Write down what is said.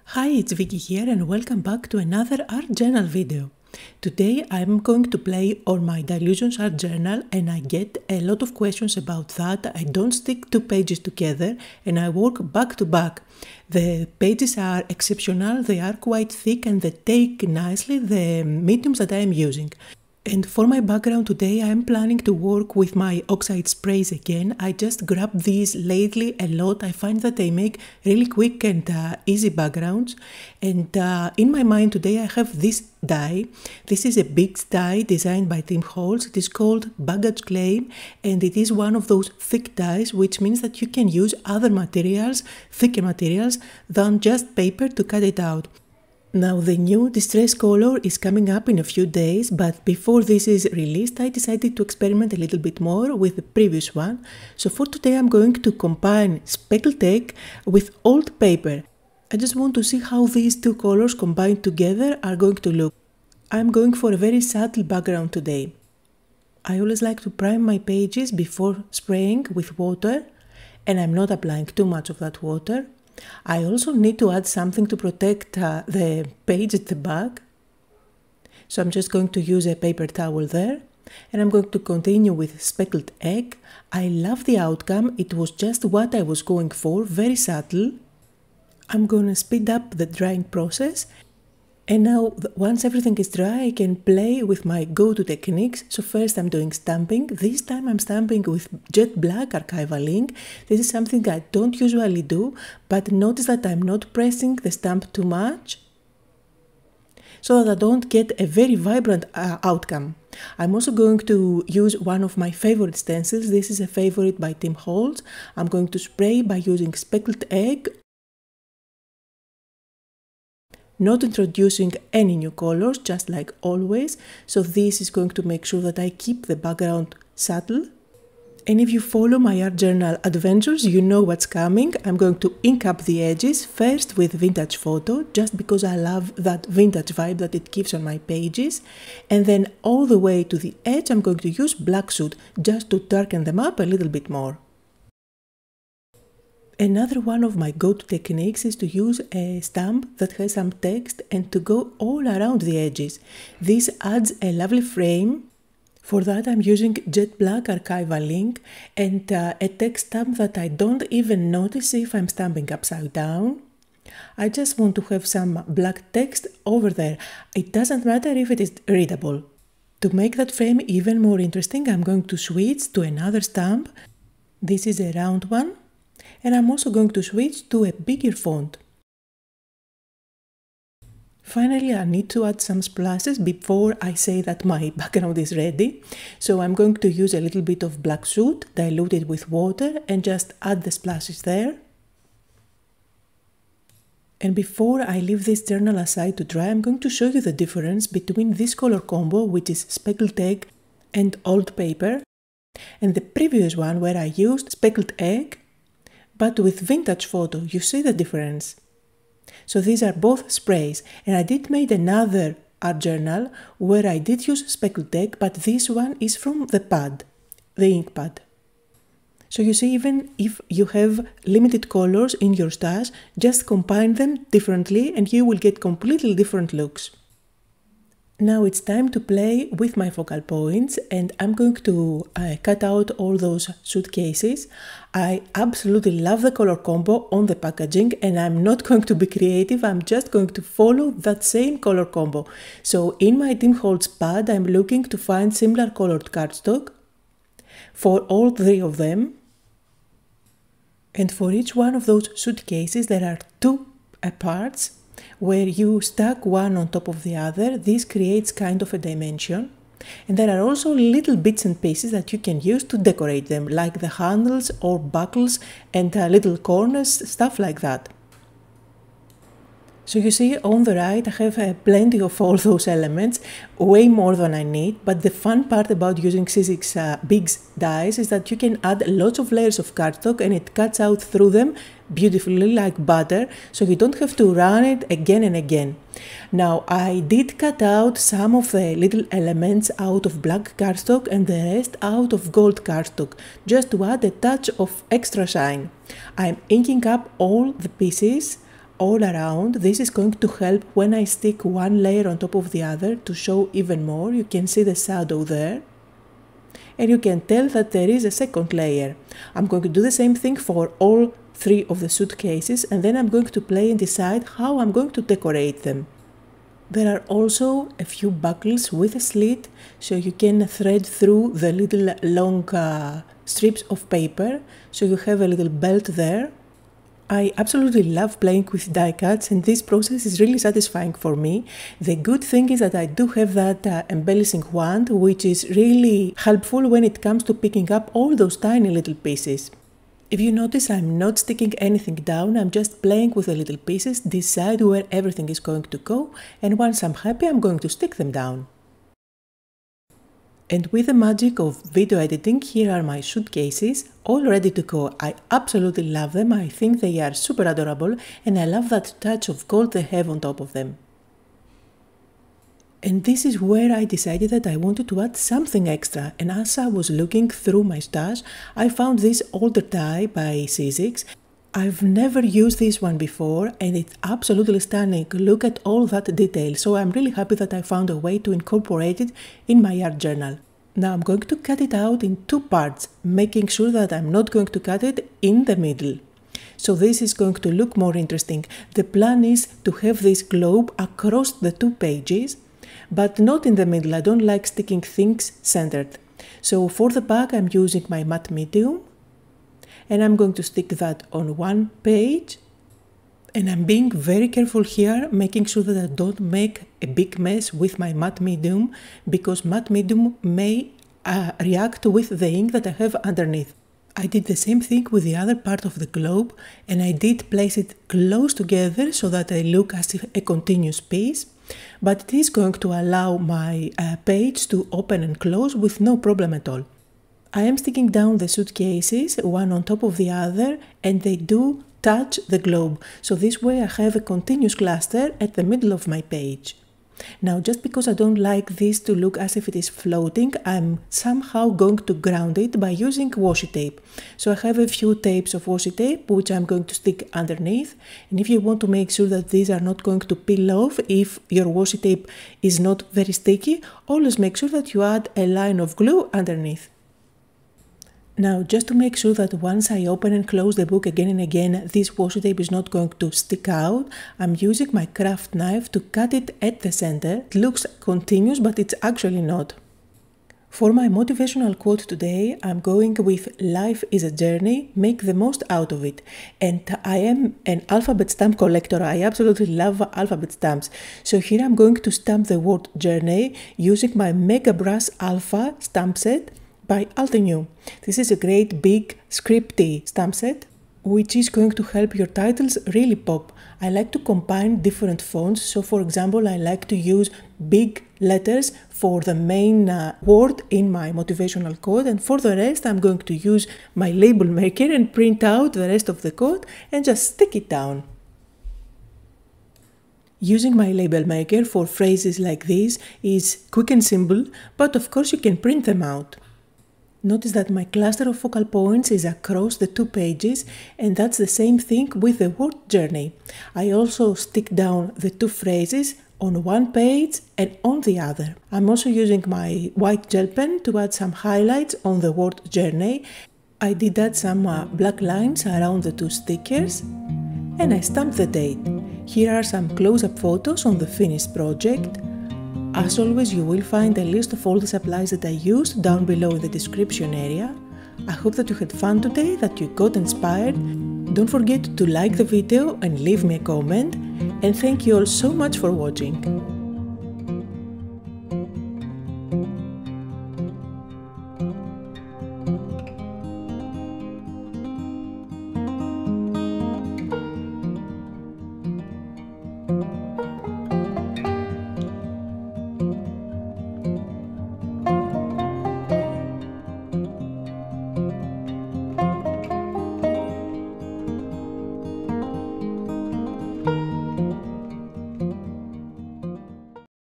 Hi, it's Vicky here and welcome back to another art journal video. Today I'm going to play on my Dilutions art journal and I get a lot of questions about that. I don't stick two pages together and I work back to back. The pages are exceptional, they are quite thick and they take nicely the mediums that I am using. And for my background today, I am planning to work with my oxide sprays again. I just grabbed these lately a lot. I find that they make really quick and easy backgrounds. And in my mind today, I have this die. This is a big die designed by Tim Holtz. It is called Baggage Claim, and it is one of those thick dies, which means that you can use other materials, thicker materials, than just paper to cut it out. Now the new distress color is coming up in a few days, but before this is released I decided to experiment a little bit more with the previous one. So for today I'm going to combine speckled egg with old paper. I just want to see how these two colors combined together are going to look. I'm going for a very subtle background today. I always like to prime my pages before spraying with water, and I'm not applying too much of that water. I also need to add something to protect the page at the back. So I'm just going to use a paper towel there. And I'm going to continue with speckled egg. I love the outcome. It was just what I was going for, very subtle. I'm going to speed up the drying process. And now, once everything is dry, I can play with my go-to techniques. So first I'm doing stamping. This time I'm stamping with jet black archival ink. This is something I don't usually do, but notice that I'm not pressing the stamp too much, so that I don't get a very vibrant outcome. I'm also going to use one of my favorite stencils. This is a favorite by Tim Holtz. I'm going to spray by using speckled egg, not introducing any new colors, just like always. So this is going to make sure that I keep the background subtle. And if you follow my art journal adventures, you know what's coming. I'm going to ink up the edges, first with Vintage Photo, just because I love that vintage vibe that it gives on my pages. And then all the way to the edge, I'm going to use Black Soot, just to darken them up a little bit more. Another one of my go-to techniques is to use a stamp that has some text and to go all around the edges. This adds a lovely frame. For that I'm using jet black archival ink and a text stamp that I don't even notice if I'm stamping upside down. I just want to have some black text over there. It doesn't matter if it is readable. To make that frame even more interesting, I'm going to switch to another stamp. This is a round one. And I'm also going to switch to a bigger font. Finally, I need to add some splashes before I say that my background is ready. So I'm going to use a little bit of Black Soot, dilute it with water and just add the splashes there. And before I leave this journal aside to dry, I'm going to show you the difference between this color combo, which is speckled egg and old paper, and the previous one where I used speckled egg but with Vintage Photo. You see the difference. So these are both sprays, and I did make another art journal where I did use speckled egg, but this one is from the pad, the ink pad. So you see, even if you have limited colors in your stash, just combine them differently and you will get completely different looks. Now it's time to play with my focal points, and I'm going to cut out all those suitcases. I absolutely love the color combo on the packaging, and I'm not going to be creative, I'm just going to follow that same color combo. So in my Tim Holtz pad I'm looking to find similar colored cardstock for all three of them. And for each one of those suitcases there are two parts where you stack one on top of the other. This creates kind of a dimension. And there are also little bits and pieces that you can use to decorate them, like the handles or buckles and little corners, stuff like that. So you see, on the right I have plenty of all those elements, way more than I need, but the fun part about using C6 big dies is that you can add lots of layers of cardstock and it cuts out through them beautifully like butter, so you don't have to run it again and again. Now I did cut out some of the little elements out of black cardstock and the rest out of gold cardstock, just to add a touch of extra shine. I'm inking up all the pieces all around. This is going to help when I stick one layer on top of the other to show even more. You can see the shadow there. And you can tell that there is a second layer. I'm going to do the same thing for all 3 of the suitcases, and then I'm going to play and decide how I'm going to decorate them. There are also a few buckles with a slit, so you can thread through the little long strips of paper, so you have a little belt there. I absolutely love playing with die cuts, and this process is really satisfying for me. The good thing is that I do have that embellishing wand, which is really helpful when it comes to picking up all those tiny little pieces. If you notice, I'm not sticking anything down, I'm just playing with the little pieces, decide where everything is going to go, and once I'm happy, I'm going to stick them down. And with the magic of video editing, here are my suitcases, all ready to go. I absolutely love them, I think they are super adorable, and I love that touch of gold they have on top of them. And this is where I decided that I wanted to add something extra, and as I was looking through my stash, I found this altar tie by Sizzix. I've never used this one before, and it's absolutely stunning. Look at all that detail, so I'm really happy that I found a way to incorporate it in my art journal. Now I'm going to cut it out in 2 parts, making sure that I'm not going to cut it in the middle. So this is going to look more interesting. The plan is to have this globe across the 2 pages, but not in the middle. I don't like sticking things centered. So for the back I'm using my matte medium, and I'm going to stick that on 1 page, and I'm being very careful here, making sure that I don't make a big mess with my matte medium, because matte medium may react with the ink that I have underneath. I did the same thing with the other part of the globe, and I did place it close together so that they look as if a continuous piece, but it is going to allow my page to open and close with no problem at all. I am sticking down the suitcases, one on top of the other, and they do touch the globe, so this way I have a continuous cluster at the middle of my page. Now, just because I don't like this to look as if it is floating, I'm somehow going to ground it by using washi tape. So I have a few tapes of washi tape which I'm going to stick underneath, and if you want to make sure that these are not going to peel off if your washi tape is not very sticky, always make sure that you add a line of glue underneath. Now, just to make sure that once I open and close the book again and again, this washi tape is not going to stick out, I'm using my craft knife to cut it at the center. It looks continuous, but it's actually not. For my motivational quote today, I'm going with "Life is a journey, make the most out of it." And I am an alphabet stamp collector. I absolutely love alphabet stamps. So here I'm going to stamp the word journey using my Mega Brush Alpha stamp set by Altenew. This is a great big scripty stamp set which is going to help your titles really pop. I like to combine different fonts, so for example I like to use big letters for the main word in my motivational quote, and for the rest I'm going to use my label maker and print out the rest of the quote and just stick it down. Using my label maker for phrases like this is quick and simple, but of course you can print them out. Notice that my cluster of focal points is across the 2 pages, and that's the same thing with the word journey. I also stick down the 2 phrases on 1 page and on the other. I'm also using my white gel pen to add some highlights on the word journey. I did add some black lines around the 2 stickers, and I stamped the date. Here are some close-up photos on the finished project. As always, you will find a list of all the supplies that I used down below in the description area. I hope that you had fun today, that you got inspired. Don't forget to like the video and leave me a comment. And thank you all so much for watching.